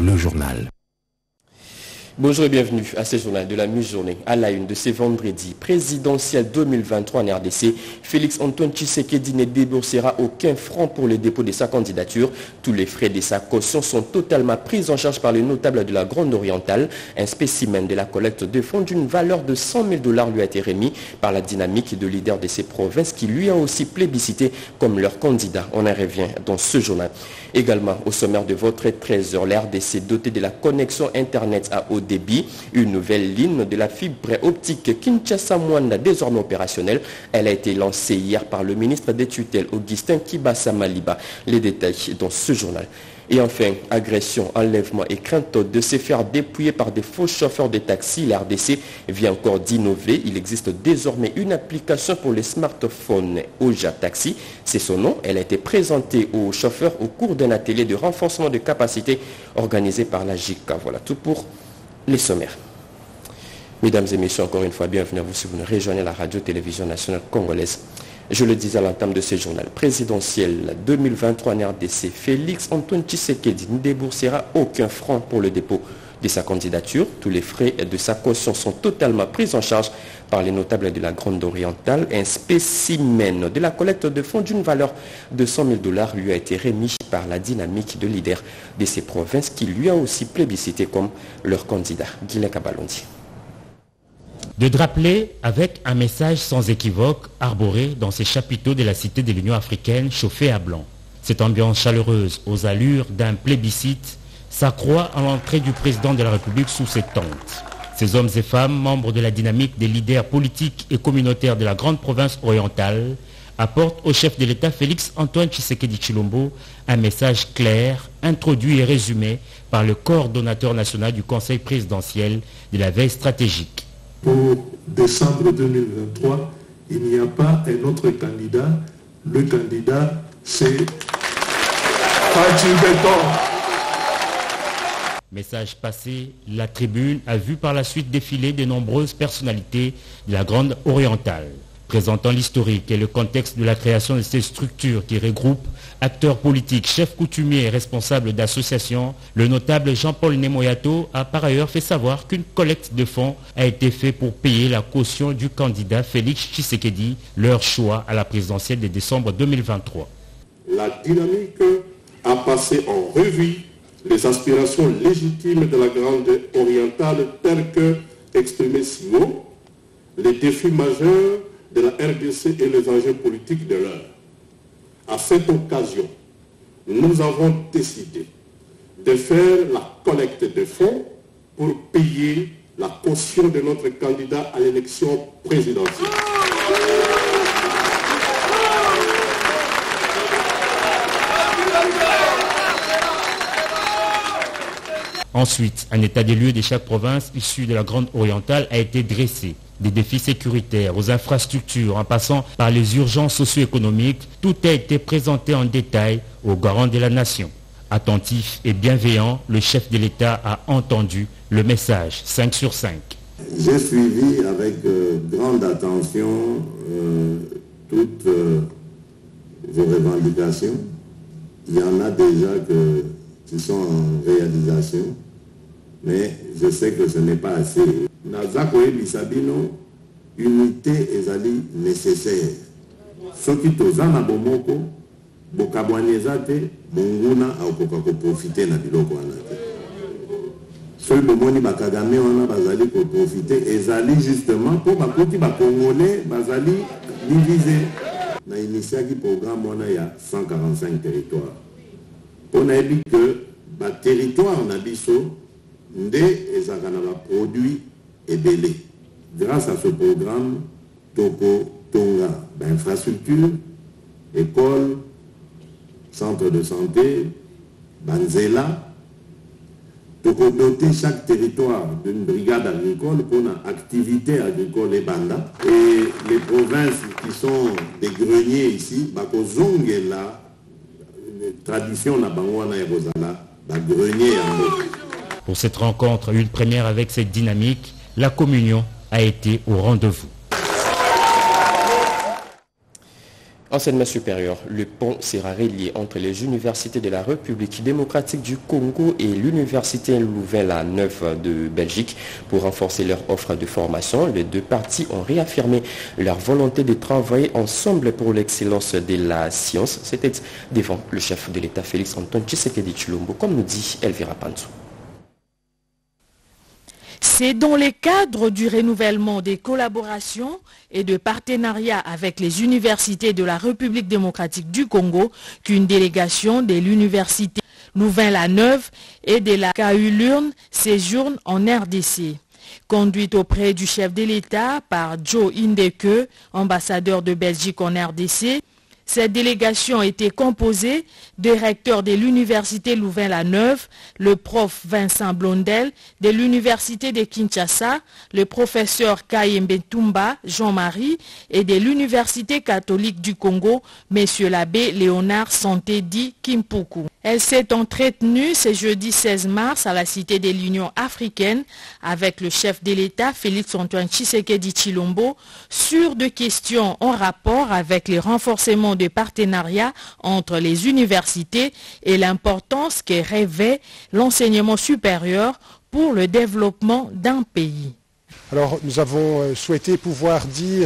le journal. Bonjour et bienvenue à ce journal de la mi-journée. À la une de ce vendredi présidentiel 2023 en RDC, Félix-Antoine Tshisekedi ne déboursera aucun franc pour le dépôt de sa candidature. Tous les frais de sa caution sont totalement pris en charge par les notables de la Grande Orientale. Un spécimen de la collecte de fonds d'une valeur de 100 000 $ lui a été remis par la dynamique de leader de ces provinces qui lui a aussi plébiscité comme leur candidat. On en revient dans ce journal. Également, au sommaire de votre 13h, la RDC dotée de la connexion Internet à haut débit, une nouvelle ligne de la fibre optique Kinshasa-Mwanda désormais opérationnelle. Elle a été lancée hier par le ministre des tutelles Augustin Kibasa Maliba. Les détails dans ce journal. Et enfin, agression, enlèvement et crainte de se faire dépouiller par des faux chauffeurs de taxi. La RDC vient encore d'innover. Il existe désormais une application pour les smartphones Oja Taxi. C'est son nom. Elle a été présentée aux chauffeurs au cours d'un atelier de renforcement de capacité organisé par la JICA. Voilà tout pour les sommaires. Mesdames et messieurs, encore une fois, bienvenue à vous si vous nous rejoignez la radio-télévision nationale congolaise. Je le disais à l'entame de ce journal présidentiel 2023 en RDC, Félix-Antoine Tshisekedi ne déboursera aucun franc pour le dépôt de sa candidature. Tous les frais de sa caution sont totalement pris en charge par les notables de la Grande Orientale. Un spécimen de la collecte de fonds d'une valeur de 100 000 $ lui a été remis par la dynamique de leader de ces provinces qui lui a aussi plébiscité comme leur candidat. Guilain Kabalondi. De drapeler avec un message sans équivoque arboré dans ces chapiteaux de la cité de l'Union africaine chauffée à blanc. Cette ambiance chaleureuse aux allures d'un plébiscite s'accroît à l'entrée du président de la République sous ses tentes. Ces hommes et femmes, membres de la dynamique des leaders politiques et communautaires de la grande province orientale, apportent au chef de l'État Félix-Antoine Tshisekedi Tshilombo un message clair, introduit et résumé par le coordonnateur national du Conseil présidentiel de la veille stratégique. Pour décembre 2023, il n'y a pas un autre candidat. Le candidat, c'est Fatou Béton. Message passé, la tribune a vu par la suite défiler de nombreuses personnalités de la Grande Orientale, présentant l'historique et le contexte de la création de ces structures qui regroupent acteurs politiques, chefs coutumiers et responsables d'associations. Le notable Jean-Paul Nemoyato a par ailleurs fait savoir qu'une collecte de fonds a été faite pour payer la caution du candidat Félix Tshisekedi, leur choix à la présidentielle de décembre 2023. La dynamique a passé en revue les aspirations légitimes de la Grande Orientale telles que exprimées si haut, les défis majeurs de la RDC et les enjeux politiques de l'heure. À cette occasion, nous avons décidé de faire la collecte de fonds pour payer la caution de notre candidat à l'élection présidentielle. Ensuite, un état des lieux de chaque province issue de la Grande Orientale a été dressé. Des défis sécuritaires aux infrastructures en passant par les urgences socio-économiques, tout a été présenté en détail aux garants de la nation. Attentif et bienveillant, le chef de l'État a entendu le message 5 sur 5. J'ai suivi avec grande attention toutes vos revendications. Il y en a déjà qui sont en réalisation, mais je sais que ce n'est pas assez. Nazakoye Bisabino, unité ezali nécessaire. Soki tozana bomoko, bokabwanezate, monguna aokoka ko profiter na biloko wana te. Soki bomoni bakagame wana bazali ko profiter, ezali justement pour bakoti bakongolais bazali divisé. Na initiaki programme wana ya 145 territoires. On a dit que le territoire na biso nde ezaka na ba produit ebele. Grâce à ce programme, Toko Tonga, infrastructure, école, centre de santé, Banzela, Toko doter chaque territoire d'une brigade agricole pour une activité agricole et banda. Et les provinces qui sont des greniers ici, Bakozonge la tradition na bangwana et Rosala, grenier en. Pour cette rencontre, une première avec cette dynamique, la communion a été au rendez-vous. Enseignement supérieur, le pont sera relié entre les universités de la République démocratique du Congo et l'université Louvain-la-Neuve de Belgique pour renforcer leur offre de formation. Les deux parties ont réaffirmé leur volonté de travailler ensemble pour l'excellence de la science. C'était devant le chef de l'État Félix Antoine Tshisekedi Tshilombo, comme nous dit Elvira Pantou. C'est dans le cadre du renouvellement des collaborations et de partenariats avec les universités de la République démocratique du Congo qu'une délégation de l'université Louvain-la-Neuve et de la KU Lurne séjourne en RDC. Conduite auprès du chef de l'État par Joe Indeke, ambassadeur de Belgique en RDC, cette délégation était composée des recteurs de l'université Louvain-la-Neuve, le prof Vincent Blondel, de l'université de Kinshasa, le professeur Kayembe Tumba Jean-Marie et de l'université catholique du Congo, monsieur l'abbé Léonard Santé-Di Kimpuku. Elle s'est entretenue ce jeudi 16 mars à la Cité de l'Union africaine avec le chef de l'État Félix Antoine Tshisekedi Tshilombo sur des questions en rapport avec les renforcements de partenariats entre les universités et l'importance que revêt l'enseignement supérieur pour le développement d'un pays. Alors nous avons souhaité pouvoir dire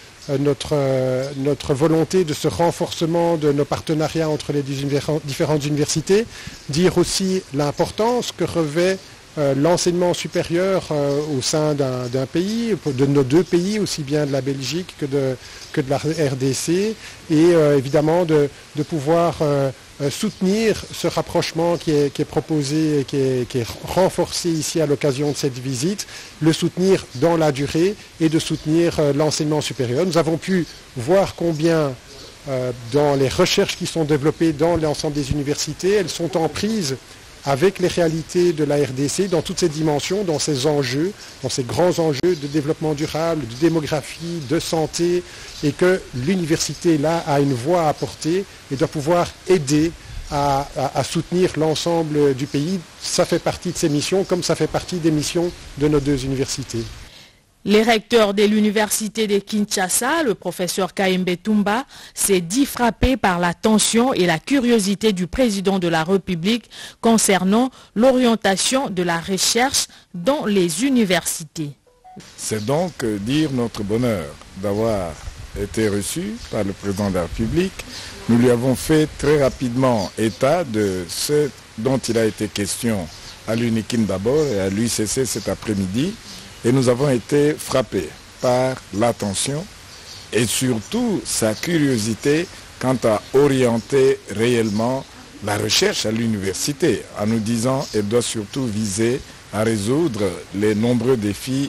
notre volonté de ce renforcement de nos partenariats entre les différentes universités, dire aussi l'importance que revêt l'enseignement supérieur au sein d'un pays, de nos deux pays, aussi bien de la Belgique que de la RDC, et évidemment de pouvoir soutenir ce rapprochement qui est proposé et qui est renforcé ici à l'occasion de cette visite, le soutenir dans la durée et de soutenir l'enseignement supérieur. Nous avons pu voir combien dans les recherches qui sont développées dans l'ensemble des universités, elles sont en prise avec les réalités de la RDC dans toutes ces dimensions, dans ces enjeux, dans ces grands enjeux de développement durable, de démographie, de santé, et que l'université là a une voix à porter et doit pouvoir aider à soutenir l'ensemble du pays. Ça fait partie de ses missions, comme ça fait partie des missions de nos deux universités. Les recteurs de l'université de Kinshasa, le professeur Kayembe Tumba, s'est dit frappé par l'attention et la curiosité du président de la République concernant l'orientation de la recherche dans les universités. C'est donc dire notre bonheur d'avoir été reçu par le président de la République. Nous lui avons fait très rapidement état de ce dont il a été question à l'UNIKIN d'abord et à l'UCC cet après-midi. Et nous avons été frappés par l'attention et surtout sa curiosité quant à orienter réellement la recherche à l'université, en nous disant qu'elle doit surtout viser à résoudre les nombreux défis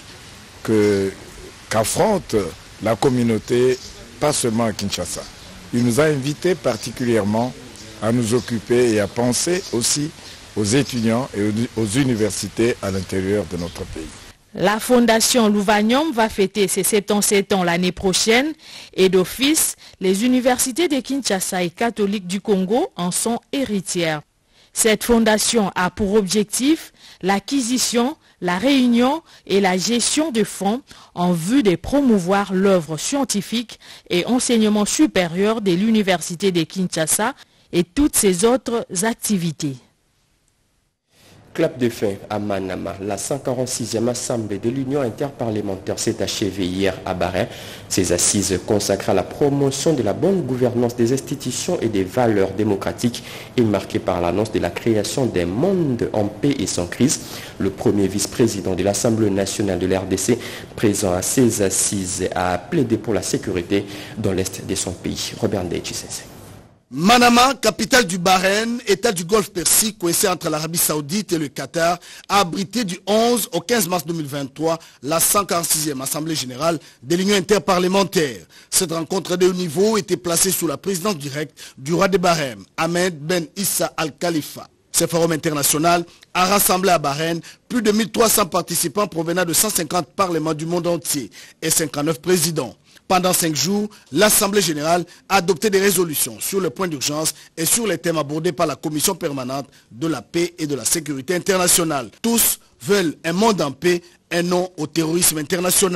qu'affronte la communauté, pas seulement à Kinshasa. Il nous a invités particulièrement à nous occuper et à penser aussi aux étudiants et aux universités à l'intérieur de notre pays. La Fondation Louvagnon va fêter ses 77 ans l'année prochaine et d'office, les universités de Kinshasa et catholiques du Congo en sont héritières. Cette fondation a pour objectif l'acquisition, la réunion et la gestion de fonds en vue de promouvoir l'œuvre scientifique et enseignement supérieur de l'université de Kinshasa et toutes ses autres activités. Clap de fin à Manama. La 146e Assemblée de l'Union interparlementaire s'est achevée hier à Bahreïn. Ces assises consacrées à la promotion de la bonne gouvernance des institutions et des valeurs démocratiques et marquées par l'annonce de la création d'un monde en paix et sans crise. Le premier vice-président de l'Assemblée nationale de l'RDC, présent à ces assises, a plaidé pour la sécurité dans l'est de son pays. Robert Ndeye-Tshisese. Manama, capitale du Bahreïn, État du Golfe Persique, coincé entre l'Arabie Saoudite et le Qatar, a abrité du 11 au 15 mars 2023 la 146e Assemblée générale de l'Union interparlementaire. Cette rencontre de haut niveau était placée sous la présidence directe du roi de Bahreïn, Ahmed Ben Issa Al Khalifa. Ce forum international a rassemblé à Bahreïn plus de 1300 participants provenant de 150 parlements du monde entier et 59 présidents. Pendant 5 jours, l'Assemblée générale a adopté des résolutions sur le point d'urgence et sur les thèmes abordés par la Commission permanente de la paix et de la sécurité internationale. Tous veulent un monde en paix, un non au terrorisme international.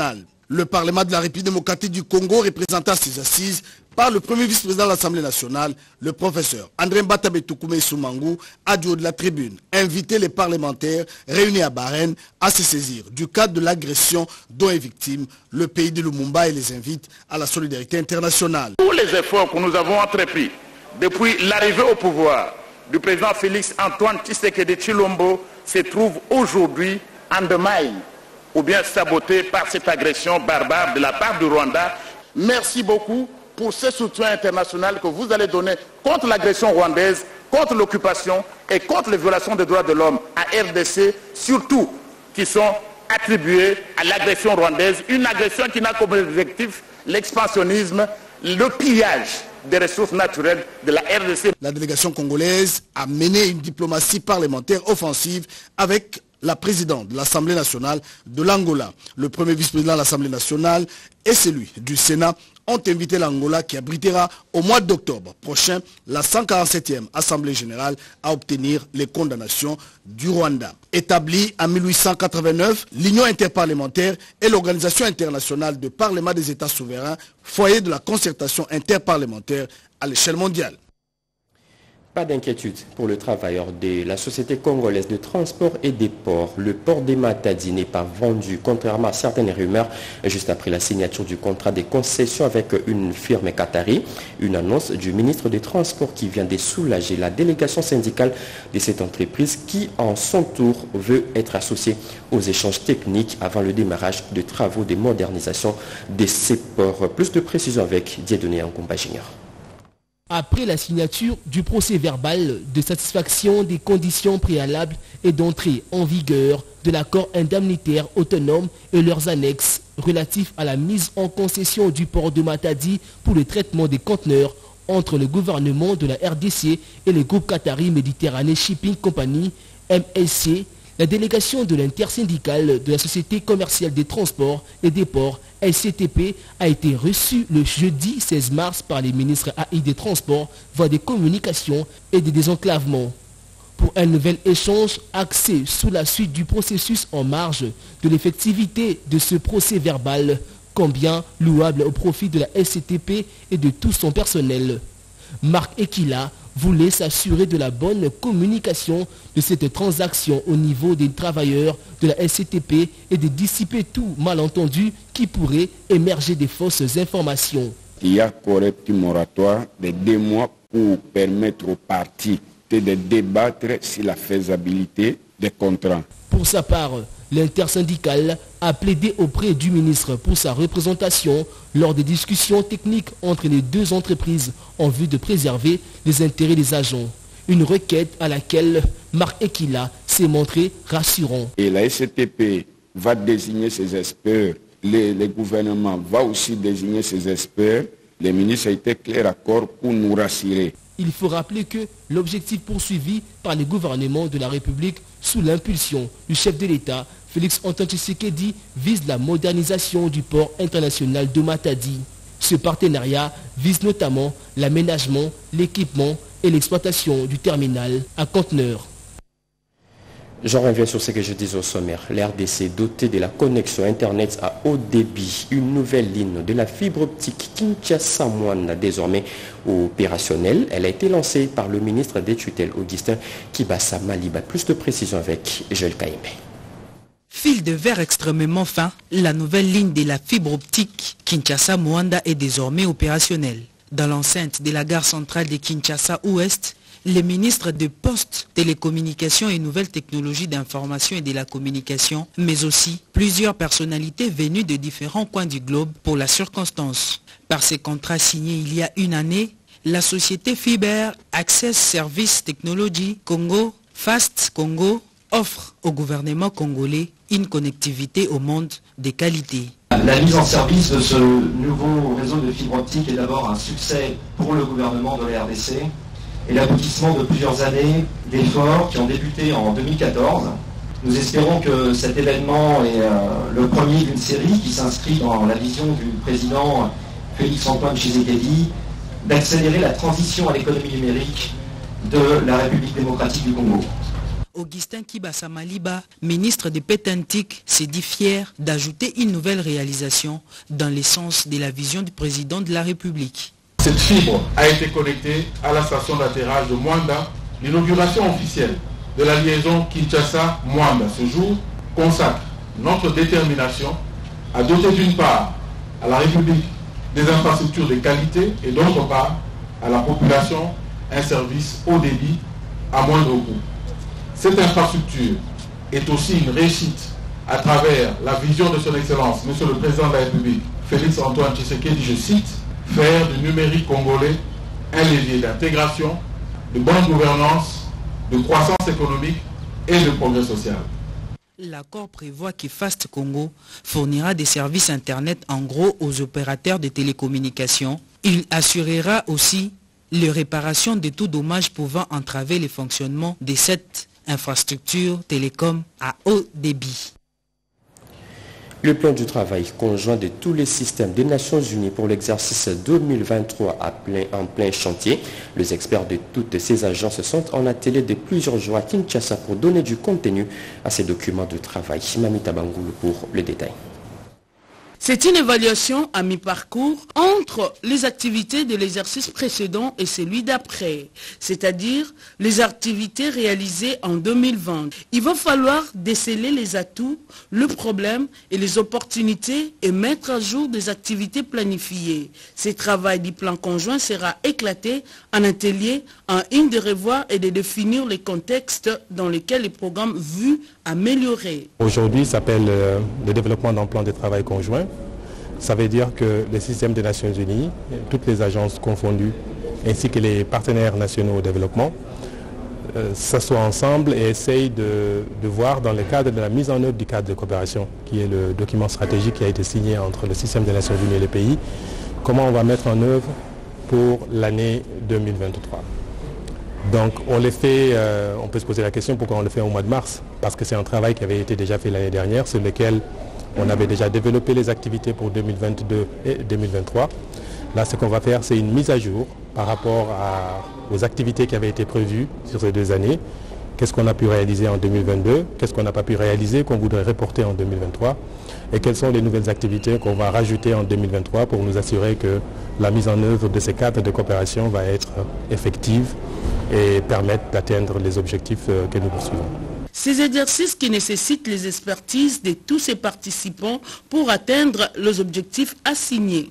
Le Parlement de la République démocratique du Congo, représenté à ces assises par le premier vice-président de l'Assemblée nationale, le professeur André Mbatabe-Toukoumé Soumangou, a du haut de la tribune invité les parlementaires réunis à Bahreïn à se saisir du cadre de l'agression dont est victime le pays de Lumumba et les invite à la solidarité internationale. Tous les efforts que nous avons entrepris depuis l'arrivée au pouvoir du président Félix Antoine Tshisekedi Tshilombo se trouvent aujourd'hui endemaillés ou bien sabotés par cette agression barbare de la part du Rwanda. Merci beaucoup pour ce soutien international que vous allez donner contre l'agression rwandaise, contre l'occupation et contre les violations des droits de l'homme à RDC, surtout qui sont attribuées à l'agression rwandaise, une agression qui n'a comme objectif l'expansionnisme, le pillage des ressources naturelles de la RDC. La délégation congolaise a mené une diplomatie parlementaire offensive avec la présidente de l'Assemblée nationale de l'Angola. Le premier vice-président de l'Assemblée nationale et celui du Sénat ont invité l'Angola qui abritera au mois d'octobre prochain la 147e Assemblée générale à obtenir les condamnations du Rwanda. Établie en 1889, l'Union interparlementaire est l'organisation internationale de parlement des États souverains, foyer de la concertation interparlementaire à l'échelle mondiale. Pas d'inquiétude pour le travailleur de la société congolaise de transport et des ports. Le port des Matadi n'est pas vendu, contrairement à certaines rumeurs, juste après la signature du contrat de concession avec une firme qatari. Une annonce du ministre des Transports qui vient de soulager la délégation syndicale de cette entreprise qui, en son tour, veut être associée aux échanges techniques avant le démarrage de travaux de modernisation de ces ports. Plus de précisions avec Dieudonné Ngomba Junior. Après la signature du procès verbal de satisfaction des conditions préalables et d'entrée en vigueur de l'accord indemnitaire autonome et leurs annexes relatifs à la mise en concession du port de Matadi pour le traitement des conteneurs entre le gouvernement de la RDC et le groupe Qatari Méditerranée Shipping Company, MSC, la délégation de l'intersyndicale de la Société commerciale des transports et des ports, SCTP, a été reçue le jeudi 16 mars par les ministres AI des Transports, voies des communications et des désenclavements. Pour un nouvel échange axé sous la suite du processus en marge de l'effectivité de ce procès verbal, combien louable au profit de la SCTP et de tout son personnel. Marc Ekila voulait s'assurer de la bonne communication de cette transaction au niveau des travailleurs de la SCTP et de dissiper tout malentendu qui pourrait émerger des fausses informations. Il y a correct moratoire de 2 mois pour permettre aux parties de débattre sur la faisabilité des contrats. Pour sa part, l'intersyndicale a plaidé auprès du ministre pour sa représentation lors des discussions techniques entre les deux entreprises en vue de préserver les intérêts des agents. Une requête à laquelle Marc Ekila s'est montré rassurant. Et la SCTP va désigner ses experts, le gouvernement va aussi désigner ses experts. Le ministre a été clair accord pour nous rassurer. Il faut rappeler que l'objectif poursuivi par le gouvernement de la République sous l'impulsion du chef de l'État, Félix Antoine Tshisekedi, vise la modernisation du port international de Matadi. Ce partenariat vise notamment l'aménagement, l'équipement et l'exploitation du terminal à conteneurs. J'en reviens sur ce que je disais au sommaire. L'RDC dotée de la connexion Internet à haut débit, une nouvelle ligne de la fibre optique Kinshasa-Mouanda désormais opérationnelle. Elle a été lancée par le ministre des tutelles Augustin Kibasa Maliba. Plus de précisions avec Joël Kaïmé. Fil de verre extrêmement fin, la nouvelle ligne de la fibre optique Kinshasa-Mouanda est désormais opérationnelle. Dans l'enceinte de la gare centrale de Kinshasa-Ouest, les ministres de Postes, Télécommunications et Nouvelles Technologies d'Information et de la Communication, mais aussi plusieurs personnalités venues de différents coins du globe pour la circonstance. Par ces contrats signés il y a une année, la société Fiber Access Service Technology Congo, Fast Congo, offre au gouvernement congolais une connectivité au monde de qualité. La mise en service de ce nouveau réseau de fibre optique est d'abord un succès pour le gouvernement de la RDC et l'aboutissement de plusieurs années d'efforts qui ont débuté en 2014. Nous espérons que cet événement est le premier d'une série qui s'inscrit dans la vision du président Félix Antoine Tshisekedi d'accélérer la transition à l'économie numérique de la République démocratique du Congo. Augustin Kibasa Maliba, ministre des Pétantiques, s'est dit fier d'ajouter une nouvelle réalisation dans l'essence de la vision du président de la République. Cette fibre a été connectée à la station d'atterrage de Mwanda. L'inauguration officielle de la liaison Kinshasa-Mwanda ce jour consacre notre détermination à doter d'une part à la République des infrastructures de qualité et d'autre part à la population un service haut débit à moindre coût. Cette infrastructure est aussi une réussite à travers la vision de son Excellence, Monsieur le Président de la République, Félix Antoine Tshisekedi, je cite, faire du numérique congolais un levier d'intégration, de bonne gouvernance, de croissance économique et de progrès social. L'accord prévoit que Fast Congo fournira des services Internet en gros aux opérateurs de télécommunications. Il assurera aussi les réparations de tout dommage pouvant entraver le fonctionnement de cette infrastructure télécom à haut débit. Le plan du travail conjoint de tous les systèmes des Nations Unies pour l'exercice 2023 en plein chantier. Les experts de toutes ces agences sont en atelier de plusieurs jours à Kinshasa pour donner du contenu à ces documents de travail. Mamita Bangoulou pour le détail. C'est une évaluation à mi-parcours entre les activités de l'exercice précédent et celui d'après, c'est-à-dire les activités réalisées en 2020. Il va falloir déceler les atouts, le problème et les opportunités et mettre à jour des activités planifiées. Ce travail du plan conjoint sera éclaté en atelier en une de revoir et de définir les contextes dans lesquels les programmes vus améliorer. Aujourd'hui, ça s'appelle le développement d'un plan de travail conjoint. Ça veut dire que les systèmes des Nations Unies, toutes les agences confondues, ainsi que les partenaires nationaux au développement, s'assoient ensemble et essayent de voir dans le cadre de la mise en œuvre du cadre de coopération, qui est le document stratégique qui a été signé entre le système des Nations Unies et les pays, comment on va mettre en œuvre pour l'année 2023. Donc on les fait, on peut se poser la question pourquoi on le fait au mois de mars, parce que c'est un travail qui avait été déjà fait l'année dernière, sur lequel on avait déjà développé les activités pour 2022 et 2023. Là, ce qu'on va faire, c'est une mise à jour par rapport aux activités qui avaient été prévues sur ces 2 années. Qu'est-ce qu'on a pu réaliser en 2022, qu'est-ce qu'on n'a pas pu réaliser, qu'on voudrait reporter en 2023, et quelles sont les nouvelles activités qu'on va rajouter en 2023 pour nous assurer que la mise en œuvre de ces cadres de coopération va être effective et permettre d'atteindre les objectifs que nous poursuivons. Ces exercices qui nécessitent les expertises de tous ces participants pour atteindre les objectifs assignés.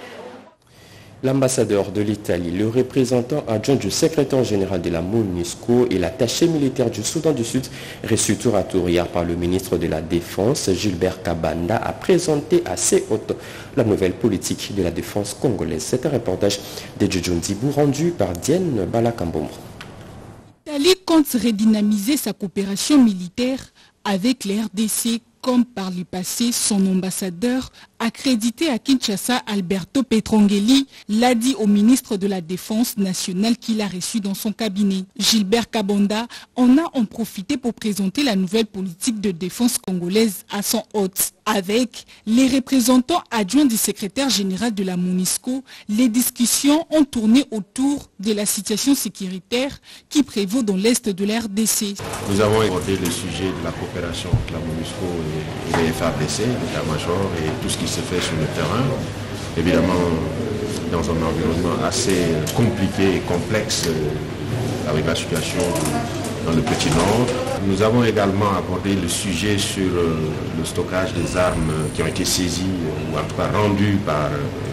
L'ambassadeur de l'Italie, le représentant adjoint du secrétaire général de la MONUSCO et l'attaché militaire du Soudan du Sud, reçu tour à tour hier par le ministre de la Défense, Gilbert Kabanda, a présenté à ses hôtes la nouvelle politique de la défense congolaise. C'est un reportage de Djodjon Dibou rendu par Diane Balakambombo. L'Italie compte redynamiser sa coopération militaire avec les RDC comme par le passé. Son ambassadeur accrédité à Kinshasa, Alberto Petrongeli, l'a dit au ministre de la Défense nationale qu'il a reçu dans son cabinet. Gilbert Kabanda en a profité pour présenter la nouvelle politique de défense congolaise à son hôte. Avec les représentants adjoints du secrétaire général de la MONUSCO, les discussions ont tourné autour de la situation sécuritaire qui prévaut dans l'est de la RDC. Nous avons abordé le sujet de la coopération entre la MONUSCO et les FARDC, l'état-major et tout ce qui se fait sur le terrain. Évidemment, dans un environnement assez compliqué et complexe avec la situation dans le Petit Nord. Nous avons également abordé le sujet sur le stockage des armes qui ont été saisies ou en tout cas rendues par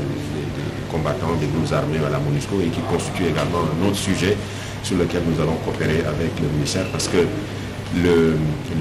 les combattants des groupes armés à la MONUSCO et qui constitue également un autre sujet sur lequel nous allons coopérer avec le ministère parce que le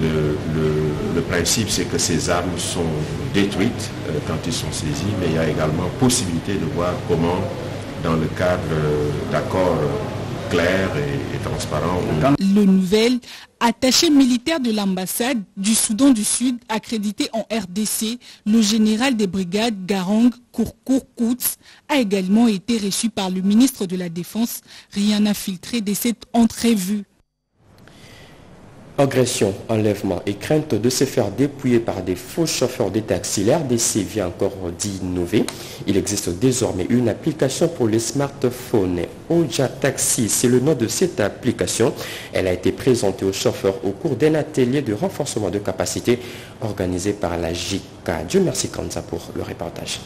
principe c'est que ces armes sont détruites quand ils sont saisis, mais il y a également possibilité de voir comment dans le cadre d'accords clair et transparent. Le nouvel attaché militaire de l'ambassade du Soudan du Sud, accrédité en RDC, le général des brigades Garang Kourkour-Kouts, a également été reçu par le ministre de la Défense. Rien n'a filtré de cette entrevue. Agression, enlèvement et crainte de se faire dépouiller par des faux chauffeurs de taxi, l'RDC vient encore d'innover. Il existe désormais une application pour les smartphones. Oja Taxi, c'est le nom de cette application. Elle a été présentée aux chauffeurs au cours d'un atelier de renforcement de capacité organisé par la JICA. Dieu merci Kanza pour le reportage.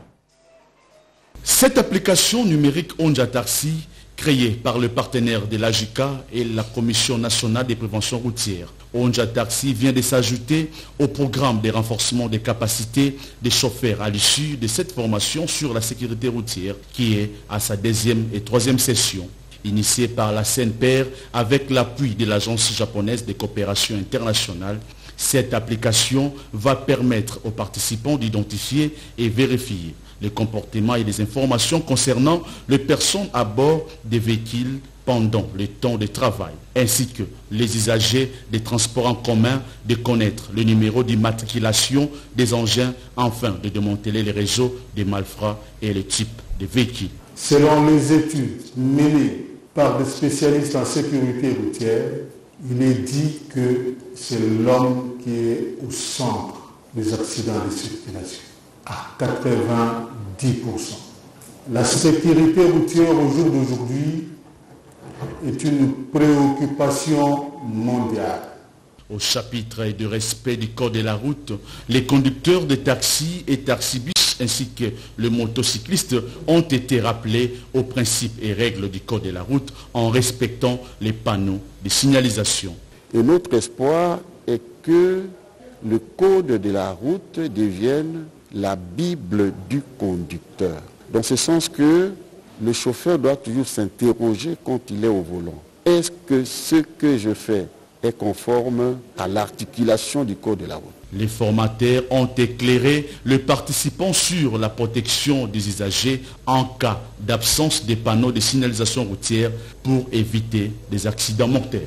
Cette application numérique Onja Taxi, créée par le partenaire de la JICA et la Commission nationale des préventions routières. Onja Taxi vient de s'ajouter au programme de renforcement des capacités des chauffeurs à l'issue de cette formation sur la sécurité routière qui est à sa 2e et 3e session. Initiée par la CNPR avec l'appui de l'Agence japonaise de coopération internationale, cette application va permettre aux participants d'identifier et vérifier les comportements et les informations concernant les personnes à bord des véhicules pendant le temps de travail, ainsi que les usagers des transports en commun de connaître le numéro d'immatriculation des engins afin de démanteler les réseaux des malfrats et les types de véhicules. Selon les études menées par des spécialistes en sécurité routière, il est dit que c'est l'homme qui est au centre des accidents de circulation, à 90%. La sécurité routière au jour d'aujourd'hui est une préoccupation mondiale. Au chapitre de respect du code de la route, les conducteurs de taxis et taxibus ainsi que les motocyclistes ont été rappelés aux principes et règles du code de la route en respectant les panneaux de signalisation. Et notre espoir est que le code de la route devienne la Bible du conducteur. Dans ce sens que le chauffeur doit toujours s'interroger quand il est au volant. Est-ce que ce que je fais est conforme à l'articulation du code de la route? Les formateurs ont éclairé les participants sur la protection des usagers en cas d'absence de panneaux de signalisation routière pour éviter des accidents mortels.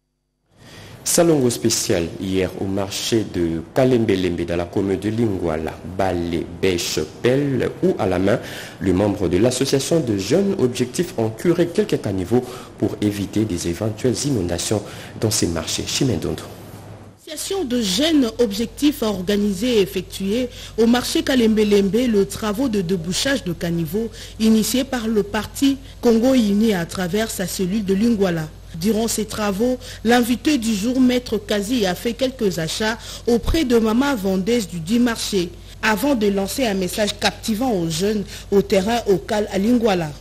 Salongo spécial hier au marché de Kalembe-Lembe dans la commune de Lingwala, balai, bêche, pelle ou à la main. Les membres de l'association de jeunes objectifs ont curé quelques caniveaux pour éviter des éventuelles inondations dans ces marchés. Chimendondo. L'association de jeunes objectifs a organisé et effectué au marché Kalembe-Lembe le travaux de débouchage de caniveaux initié par le parti Congo Uni à travers sa cellule de Lingwala. Durant ces travaux, l'invité du jour, Maître Kazi, a fait quelques achats auprès de maman vendeuse du dit marché, avant de lancer un message captivant aux jeunes au terrain local à Lingwala.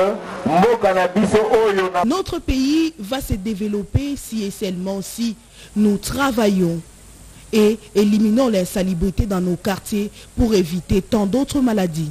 Notre pays va se développer si et seulement si nous travaillons et éliminons l'insalubrité dans nos quartiers pour éviter tant d'autres maladies.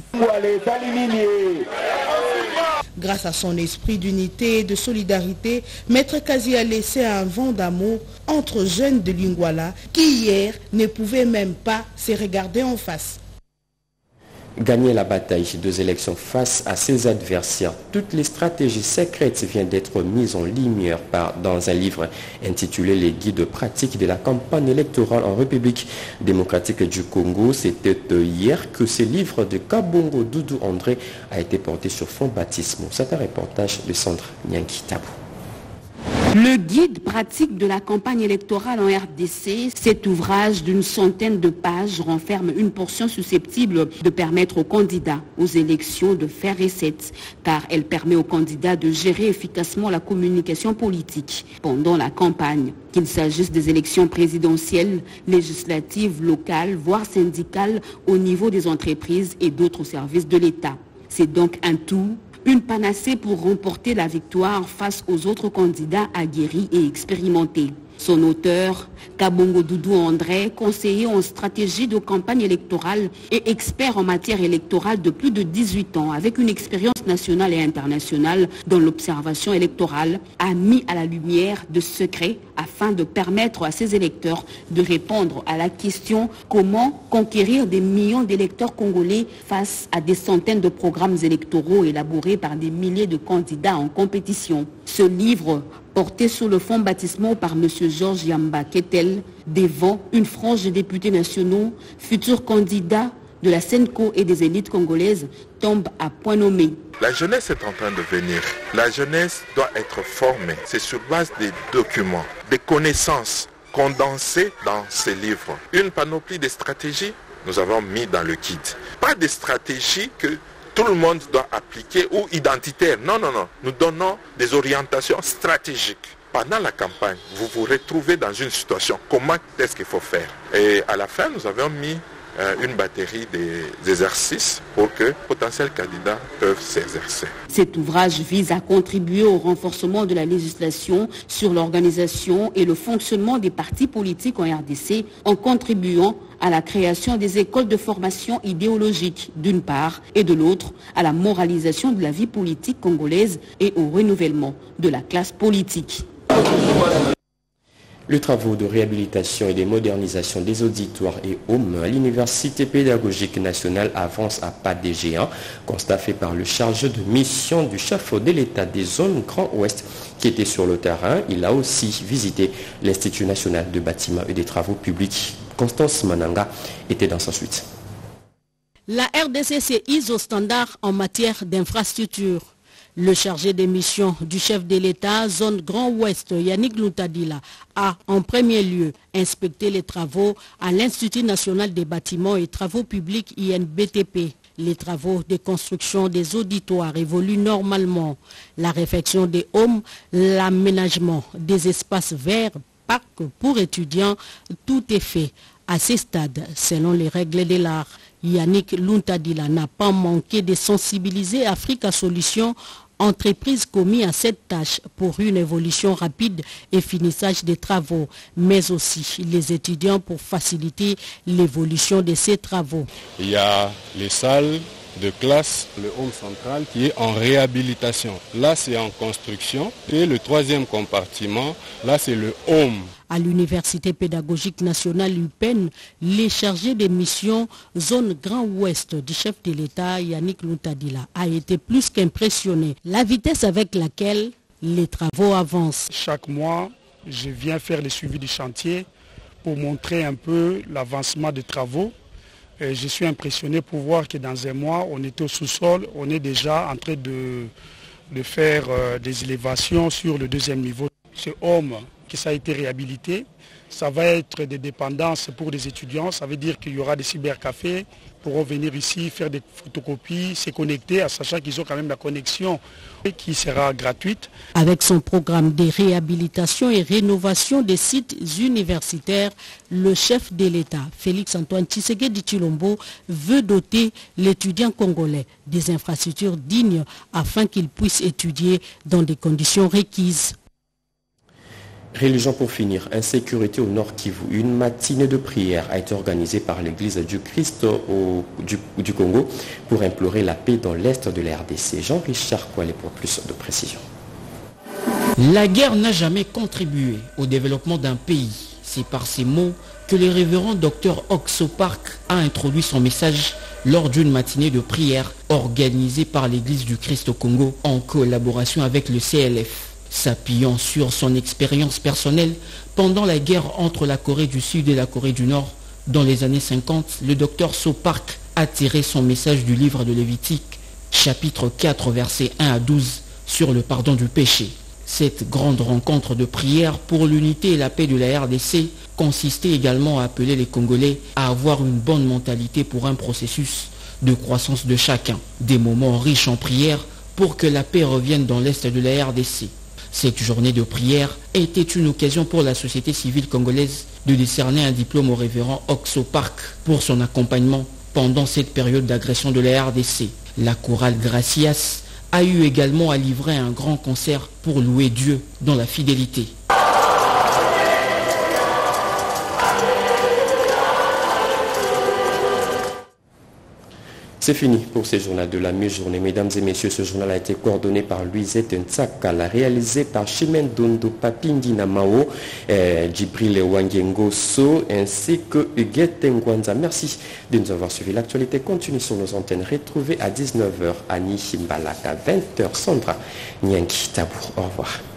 Grâce à son esprit d'unité et de solidarité, Maître Kazi a laissé un vent d'amour entre jeunes de Lingwala qui hier ne pouvaient même pas se regarder en face. Gagner la bataille des élections face à ses adversaires, toutes les stratégies secrètes viennent d'être mises en lumière dans un livre intitulé « Les guides pratiques de la campagne électorale en République démocratique du Congo ». C'était hier que ce livre de Kabongo Doudou André a été porté sur fond baptismaux. C'est un reportage de Sandra Nyanki Tabou. Le guide pratique de la campagne électorale en RDC, cet ouvrage d'une centaine de pages renferme une portion susceptible de permettre aux candidats aux élections de faire recette, car elle permet aux candidats de gérer efficacement la communication politique pendant la campagne, qu'il s'agisse des élections présidentielles, législatives, locales, voire syndicales au niveau des entreprises et d'autres services de l'État. C'est donc un tout, une panacée pour remporter la victoire face aux autres candidats aguerris et expérimentés. Son auteur, Kabongo Doudou André, conseiller en stratégie de campagne électorale et expert en matière électorale de plus de 18 ans, avec une expérience nationale et internationale dans l'observation électorale, a mis à la lumière de secrets afin de permettre à ses électeurs de répondre à la question comment conquérir des millions d'électeurs congolais face à des centaines de programmes électoraux élaborés par des milliers de candidats en compétition. Ce livre, porté sous le fond baptismal par M. Georges Yamba Ketel, devant une frange de députés nationaux, futurs candidats, de la SENCO et des élites congolaises tombe à point nommé. La jeunesse est en train de venir. La jeunesse doit être formée. C'est sur base des documents, des connaissances condensées dans ces livres. Une panoplie de stratégies, nous avons mis dans le kit. Pas des stratégies que tout le monde doit appliquer ou identitaires. Non, non, non. Nous donnons des orientations stratégiques. Pendant la campagne, vous vous retrouvez dans une situation. Comment est-ce qu'il faut faire? Et à la fin, nous avons mis une batterie d'exercices pour que potentiels candidats peuvent s'exercer. Cet ouvrage vise à contribuer au renforcement de la législation sur l'organisation et le fonctionnement des partis politiques en RDC en contribuant à la création des écoles de formation idéologique d'une part et de l'autre à la moralisation de la vie politique congolaise et au renouvellement de la classe politique. Les travaux de réhabilitation et de modernisation des auditoires et hommes à l'Université pédagogique nationale avancent à pas des géants, constat fait par le chargé de mission du chef de l'État des zones Grand Ouest qui était sur le terrain. Il a aussi visité l'Institut national de bâtiments et des travaux publics. Constance Mananga était dans sa suite. La RDC s'est mise au standard en matière d'infrastructure. Le chargé des missions du chef de l'État, zone Grand Ouest, Yannick Loutadila, a en premier lieu inspecté les travaux à l'Institut national des bâtiments et travaux publics INBTP. Les travaux de construction des auditoires évoluent normalement. La réfection des homes, l'aménagement des espaces verts, parcs pour étudiants, tout est fait. À ces stades, selon les règles de l'art, Yannick Loutadila n'a pas manqué de sensibiliser Africa Solutions, entreprise commise à cette tâche pour une évolution rapide et finissage des travaux, mais aussi les étudiants pour faciliter l'évolution de ces travaux. Il y a les salles de classe, le home central qui est en réhabilitation. Là, c'est en construction. Et le troisième compartiment, là, c'est le home. À l'Université pédagogique nationale UPEN, les chargés des missions zone Grand Ouest du chef de l'État Yannick Loutadila a été plus qu'impressionné. La vitesse avec laquelle les travaux avancent. Chaque mois, je viens faire le suivi du chantier pour montrer un peu l'avancement des travaux. Et je suis impressionné pour voir que dans un mois, on était au sous-sol, on est déjà en train de faire des élévations sur le deuxième niveau. Ce home qui ça a été réhabilité, ça va être des dépendances pour les étudiants, ça veut dire qu'il y aura des cybercafés, pourront venir ici faire des photocopies, se connecter, en sachant qu'ils ont quand même la connexion qui sera gratuite. Avec son programme de réhabilitation et rénovation des sites universitaires, le chef de l'État, Félix-Antoine Tshisekedi Tshilombo, veut doter l'étudiant congolais des infrastructures dignes afin qu'il puisse étudier dans des conditions requises. Religion pour finir, insécurité au Nord Kivu. Une matinée de prière a été organisée par l'Église du Christ du Congo pour implorer la paix dans l'Est de la RDC. Jean-Richard Koualé pour plus de précision. La guerre n'a jamais contribué au développement d'un pays. C'est par ces mots que le révérend Dr Oxo Park a introduit son message lors d'une matinée de prière organisée par l'Église du Christ au Congo en collaboration avec le CLF. S'appuyant sur son expérience personnelle pendant la guerre entre la Corée du Sud et la Corée du Nord, dans les années 50, le docteur Sopark a tiré son message du livre de Lévitique, chapitre 4, versets 1 à 12, sur le pardon du péché. Cette grande rencontre de prière pour l'unité et la paix de la RDC consistait également à appeler les Congolais à avoir une bonne mentalité pour un processus de croissance de chacun. Des moments riches en prière pour que la paix revienne dans l'Est de la RDC. Cette journée de prière était une occasion pour la société civile congolaise de décerner un diplôme au révérend Oxo Park pour son accompagnement pendant cette période d'agression de la RDC. La chorale Gracias a eu également à livrer un grand concert pour louer Dieu dans la fidélité. C'est fini pour ce journal de la mi-journée. Mesdames et messieurs, ce journal a été coordonné par Louisette Ntsakala, réalisé par Chimène Dondo Papindi Namao, Djibril Wangengoso ainsi que Huguette Ngwanza. Merci de nous avoir suivis. L'actualité continue sur nos antennes. Retrouvez à 19h Annie Himbalaka, 20h Sandra Nyanki Tabour. Au revoir.